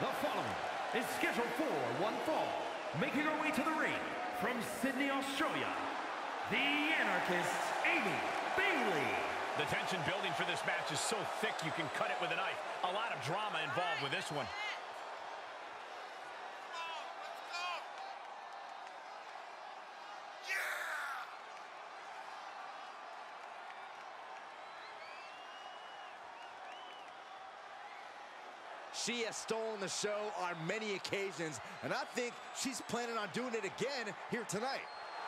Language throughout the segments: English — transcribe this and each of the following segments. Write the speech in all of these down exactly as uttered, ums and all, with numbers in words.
The following is scheduled for one fall, making her way to the ring from Sydney, Australia, the Anarchist, Amy Bailey. The tension building for this match is so thick you can cut it with a knife. A lot of drama involved with this one. She has stolen the show on many occasions, and I think she's planning on doing it again here tonight.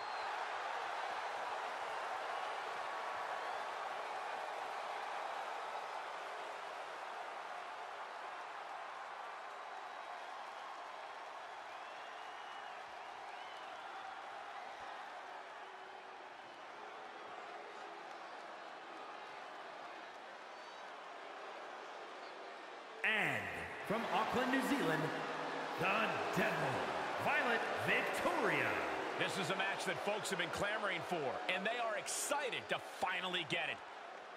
And from Auckland, New Zealand, the Devil, Violet Victoria. This is a match that folks have been clamoring for, and they are excited to finally get it.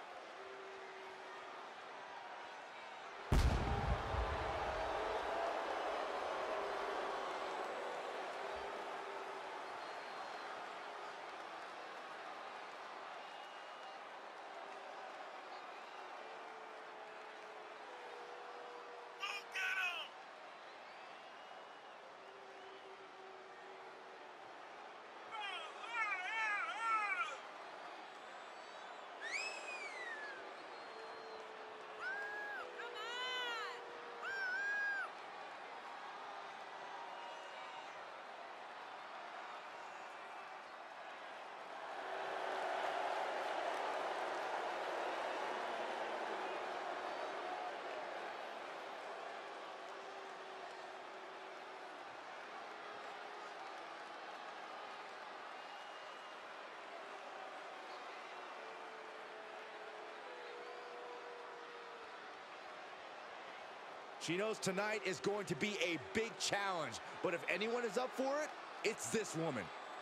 She knows tonight is going to be a big challenge, but if anyone is up for it, it's this woman.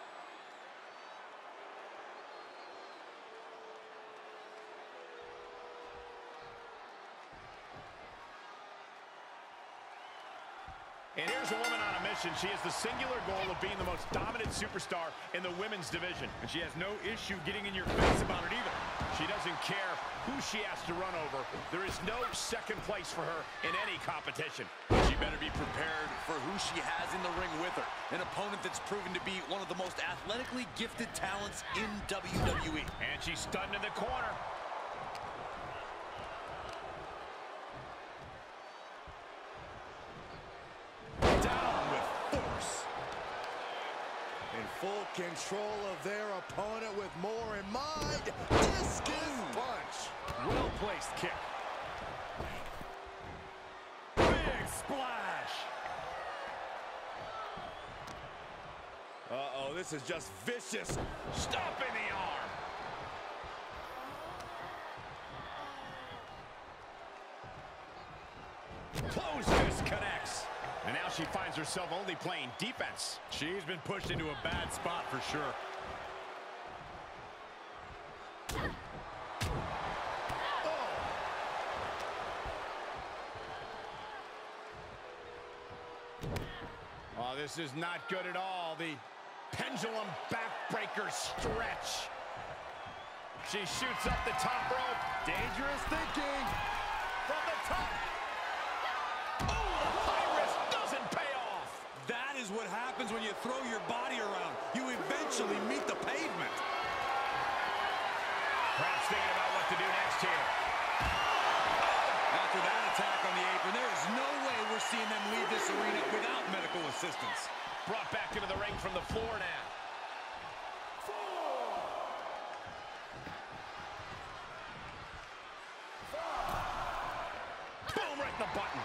And here's a woman on a mission. She has the singular goal of being the most dominant superstar in the women's division. And she has no issue getting in your face about it either. She doesn't care who she has to run over. There is no second place for her in any competition. She better be prepared for who she has in the ring with her. An opponent that's proven to be one of the most athletically gifted talents in W W E. And she's stunned in the corner. Full control of their opponent with more in mind. Discus punch. Well-placed kick. Big splash. Uh-oh, this is just vicious. Stop in the arm. Close disconnects. And now she finds herself only playing defense. She's been pushed into a bad spot for sure. Oh. Oh, this is not good at all. The pendulum backbreaker stretch. She shoots up the top rope. Dangerous thinking. From the top. Is what happens when you throw your body around. You eventually meet the pavement. Perhaps thinking about what to do next here. After that attack on the apron, there is no way we're seeing them leave this arena without medical assistance. Brought back into the ring from the floor now. Four. Five. Boom, right in the button.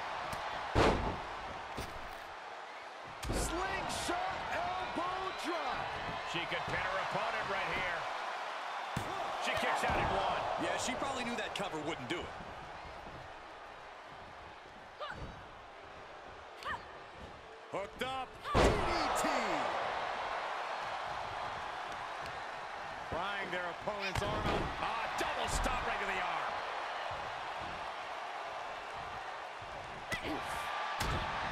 Slingshot elbow drop. She could pin her opponent right here. She kicks out at one. Yeah, she probably knew that cover wouldn't do it. Hooked up. D D T. Prying their opponent's arm out. Ah, double stop right to the arm.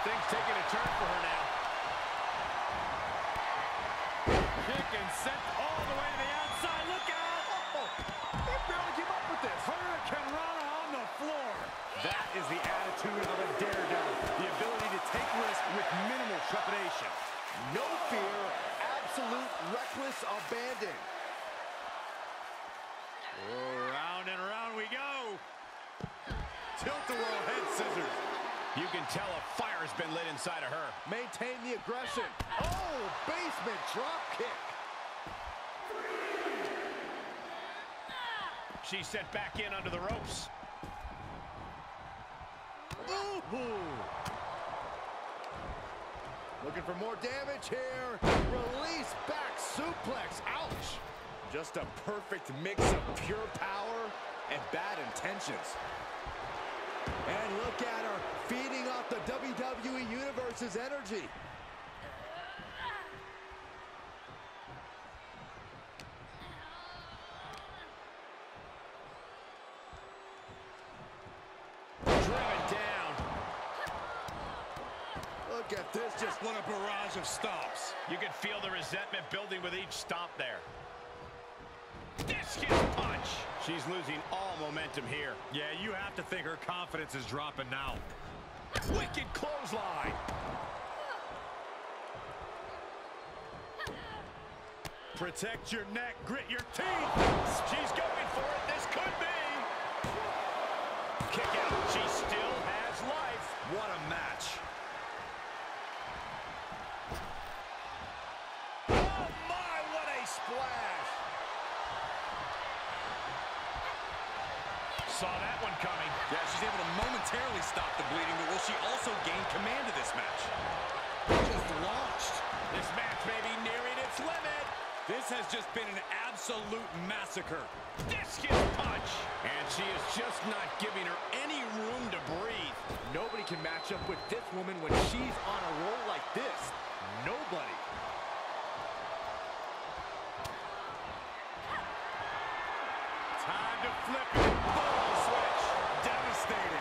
Things taking a turn for her now. Kick and sent all the way to the outside. Look out! Oh, they barely keep up with this. Hurricane Rana on the floor. That is the attitude of a daredevil. The ability to take risks with minimal trepidation. No fear, absolute reckless abandon. Oh, round and round we go. Tilt-a-whirl head scissors. You can tell a fire has been lit inside of her. Maintain the aggression. Oh, basement drop kick. She's sent back in under the ropes. Ooh. Looking for more damage here. Release back suplex. Ouch. Just a perfect mix of pure power and bad intentions. And look at her feeding off the W W E Universe's energy. Driven down. Look at this, just What a barrage of stomps. You can feel the resentment building with each stomp there. Discus punch. She's losing all momentum here. Yeah, you have to think her confidence is dropping now. Wicked clothesline. Protect your neck, grit your teeth. She's going for it. This could be. Kick out. She still has life. What a match. Oh, my, what a splash. Saw that one coming. Yeah, she's able to momentarily stop the bleeding, but will she also gain command of this match? just launched. This match may be nearing its limit. This has just been an absolute massacre. Discus punch. And she is just not giving her any room to breathe. Nobody can match up with this woman when she's on a roll like this. Nobody. Time to flip it. Ball switch. Devastating.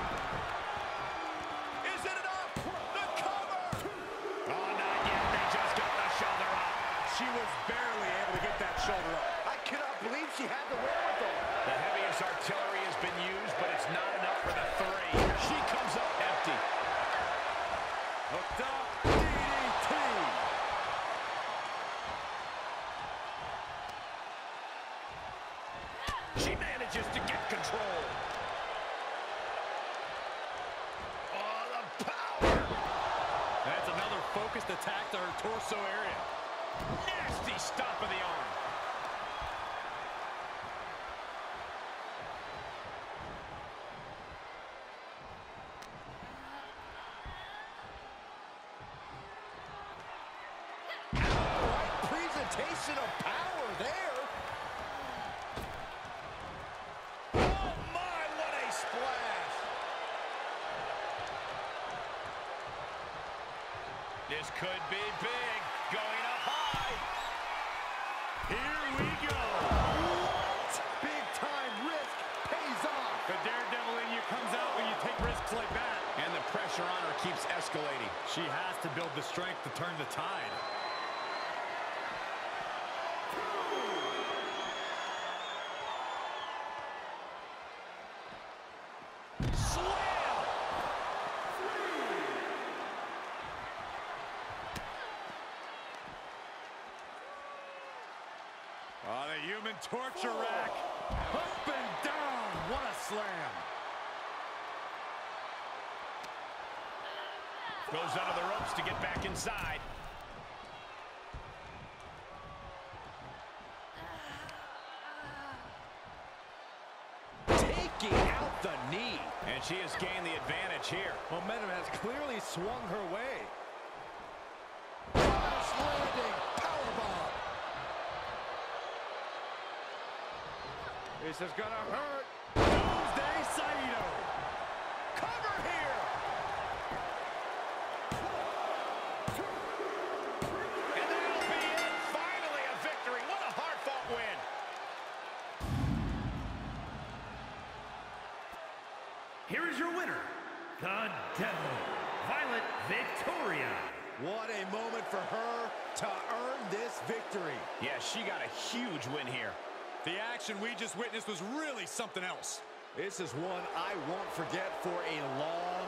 Is it enough? The cover. Oh, not yet. They just got the shoulder up. She was barely able to get that shoulder up. I cannot believe she had the wherewithal. The heaviest artillery has been used, but it's not enough for the three. She comes up empty. Hooked up. D D T. She manages to get control. Oh, the power. That's another focused attack to her torso area. Nasty stomp of the arm. Right presentation of power there. Oh, my, what a splash. This could be big. Going up high. Here we go. What? Big time risk pays off. The daredevil in you comes out when you take risks like that. And the pressure on her keeps escalating. She has to build the strength to turn the tide. Slam! Oh, the human torture rack. Up and down. What a slam. Goes under the ropes to get back inside. Taking out the knee. And she has gained the advantage here. Momentum has clearly swung her way. Crash landing. Powerbomb. This is gonna hurt. Doomsday Saito. Cover here. And that'll be it. Finally a victory. What a hard-fought win. Here is your winner, the Devil, Violet Victoria. What a moment for her to earn this victory. Yeah, she got a huge win here. The action we just witnessed was really something else. This is one I won't forget for a long